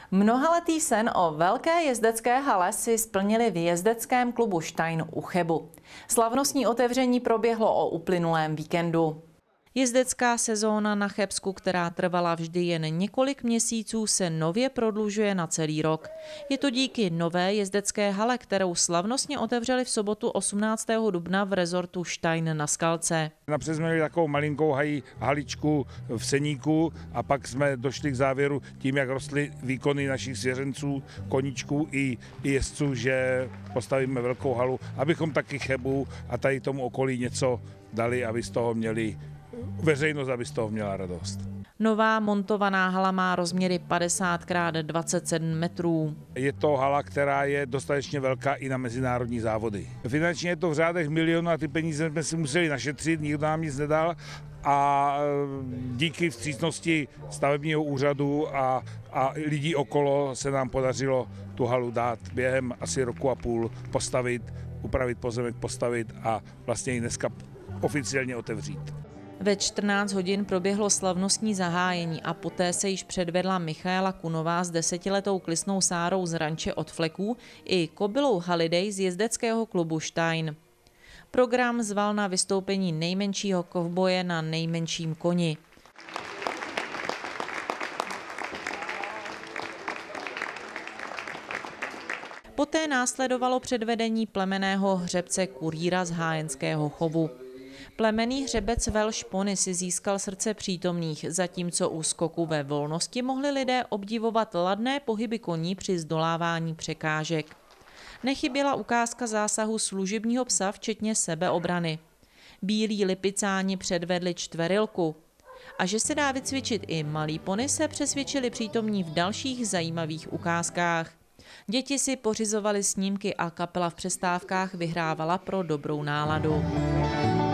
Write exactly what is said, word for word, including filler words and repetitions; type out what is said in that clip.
Mnohaletý sen o velké jezdecké hale si splnili v jezdeckém klubu Stein u Chebu. Slavnostní otevření proběhlo o uplynulém víkendu. Jezdecká sezóna na Chebsku, která trvala vždy jen několik měsíců, se nově prodlužuje na celý rok. Je to díky nové jezdecké hale, kterou slavnostně otevřeli v sobotu osmnáctého dubna v rezortu Stein na Skalce. Napřed jsme měli takovou malinkou hají, haličku v Seníku a pak jsme došli k závěru tím, jak rostly výkony našich svěřenců, koníčků i, i jezdců, že postavíme velkou halu, abychom taky Chebu a tady tomu okolí něco dali, aby z toho měli veřejnost, aby z toho měla radost. Nová montovaná hala má rozměry padesát krát dvacet sedm metrů. Je to hala, která je dostatečně velká i na mezinárodní závody. Finančně je to v řádech milionů a ty peníze jsme si museli našetřit, nikdo nám nic nedal a díky vstřícnosti stavebního úřadu a, a lidí okolo se nám podařilo tu halu dát během asi roku a půl postavit, upravit pozemek, postavit a vlastně ji dneska oficiálně otevřít. Ve čtrnáct hodin proběhlo slavnostní zahájení a poté se již předvedla Michaela Kunová s desetiletou klisnou Sárou z ranče od Fleků i kobylou Holiday z jezdeckého klubu Stein. Program zval na vystoupení nejmenšího kovboje na nejmenším koni. Poté následovalo předvedení plemenného hřebce Kurýra z hájenského chovu. Plemenný hřebec Welsh Pony si získal srdce přítomných, zatímco u skoku ve volnosti mohli lidé obdivovat ladné pohyby koní při zdolávání překážek. Nechyběla ukázka zásahu služebního psa, včetně sebeobrany. Bílí lipicáni předvedli čtverilku. A že se dá vycvičit i malý pony, se přesvědčili přítomní v dalších zajímavých ukázkách. Děti si pořizovaly snímky a kapela v přestávkách vyhrávala pro dobrou náladu.